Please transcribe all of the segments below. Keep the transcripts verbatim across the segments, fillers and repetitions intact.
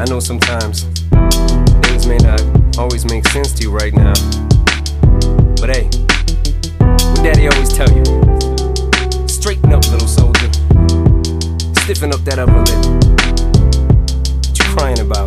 I know sometimes things may not always make sense to you right now, but hey, what Daddy always tell you: straighten up, little soldier. Stiffen up that upper lip. What you crying about?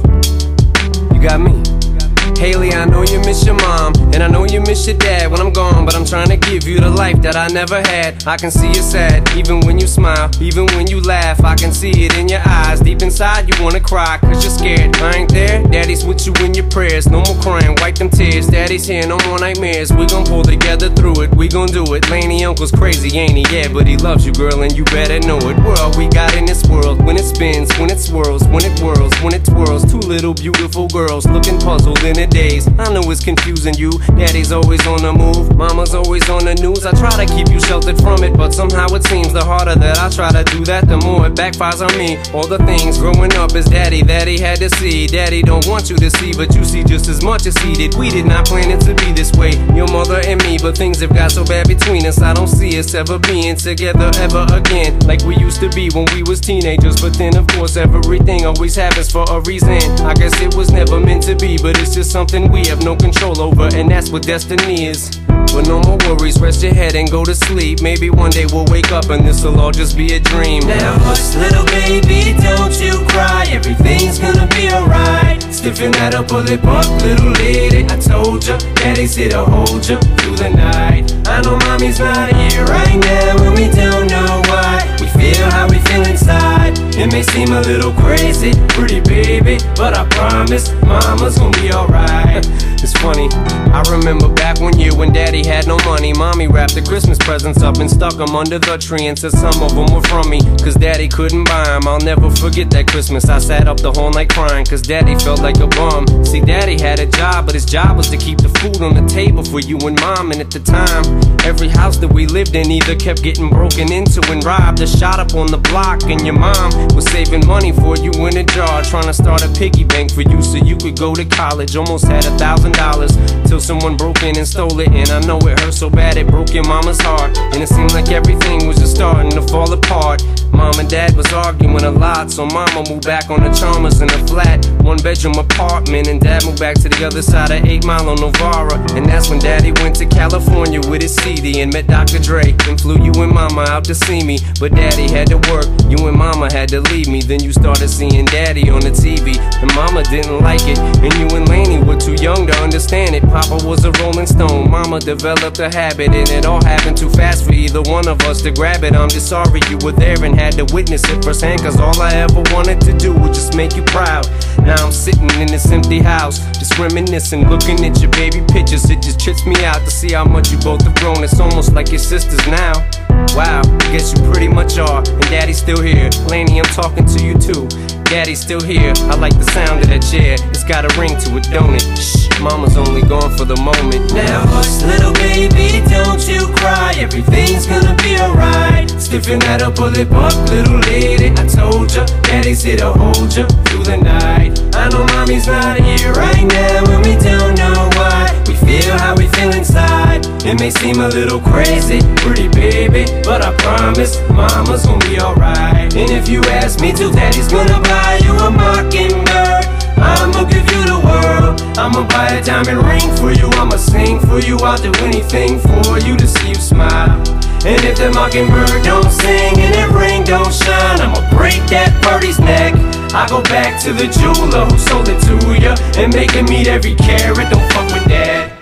You got me. Haley, I know you miss your mom, and I know you miss your dad when I'm gone, but I'm trying to give you the life that I never had. I can see you're sad, even when you smile, even when you laugh. I can see it in your eyes, deep inside you wanna cry, cause you're scared. I ain't there, Daddy's with you in your prayers. No more crying, wipe them tears. Daddy's here, no more nightmares. We gon' pull together through it, we gon' do it. Laney uncle's crazy, ain't he? Yeah, but he loves you, girl, and you better know it. We're all we got in this world, when it spins, when it swirls, when it whirls, when it twirls. Two little beautiful girls looking puzzled in a daze. I know it's confusing you. Daddy's always on the move, mama's always on the news. I try to keep you sheltered from it, but somehow it seems the harder that I try to do that, the more it backfires on me. All the things growing up as Daddy that he had to see, Daddy don't want you to see, but you see just as much as he did. We did not plan it to be this way, your mother and me, but things have got so bad between us. I don't see us ever being together ever again, like we used to be when we was teenagers. But then of course everything always happens for a reason. I guess it was never meant to be, but it's just something we have no control over, and that's what destiny is. But no more worries, rest your head and go to sleep. Maybe one day we'll wake up and this'll all just be a dream. Now hush, little baby, don't you cry. Everything's gonna be alright. Stiffen that upper lip up, little lady. I told ya, Daddy's here to hold ya through the night. I know mommy's not here right now, and we don't know why. We feel how we feel inside. It may seem a little crazy, pretty baby, but I promise mama's gonna be alright. It's funny, I remember back one year when Daddy had no money. Mommy wrapped the Christmas presents up and stuck them under the tree and said some of them were from me, cause Daddy couldn't buy them. I'll never forget that Christmas. I sat up the whole night crying, cause Daddy felt like a bum. See, Daddy had a job, but his job was to keep the food on the table for you and Mom. And at the time, every house that we lived in either kept getting broken into and robbed or shot up on the block. And your mom was saving money for you in a jar, trying to start a piggy bank for you so you could go to college. Almost had a thousand dollars till someone broke in and stole it. And I know it hurt so bad it broke your mama's heart, and it seemed like everything was just starting to fall apart. Mom and Dad was arguing a lot, so Mama moved back on the Chalmers in a flat one bedroom apartment, and Dad moved back to the other side of eight mile on Novara. And that's when Daddy went to California with his C D and met Doctor Dre, and flew you and Mama out to see me. But Daddy had to work, you and Mama had to leave me. Then you started seeing Daddy on the T V, and Mama didn't like it, and you and Laney were too young to understand it. Papa was a Rolling Stone, Mama developed a habit, and it all happened too fast for either one of us to grab it. I'm just sorry you were there and had to witness it firsthand, cause all I ever wanted to do was just make you proud. Now I'm sitting in this empty house, just reminiscing, looking at your baby pictures. It just trips me out to see how much you both have grown. It's almost like your sisters now. Wow, I guess you pretty much are, and Daddy's still here. Laney, I'm talking to you too. Daddy's still here, I like the sound of that chair. It's got a ring to it, don't it? Shh, Mama's only gone for the moment. Now hush, little baby, don't you cry. Everything's gonna be alright. Stiffen that upper lip up, little lady. I told ya, Daddy's here to hold ya through the night. I know mommy's not here right now, and we don't know why. We feel how we feel inside. It may seem a little crazy, pretty baby, but I promise mama's gonna be alright. And if you ask me to, Daddy's gonna buy you a mockingbird. I'ma give you the world. I'ma buy a diamond ring for you. I'ma sing for you. I'll do anything for you to see you smile. And if the mockingbird don't sing and that ring don't shine, I'ma break that birdie's neck. I go back to the jeweler who sold it to ya and make him eat every carat. Don't fuck with that.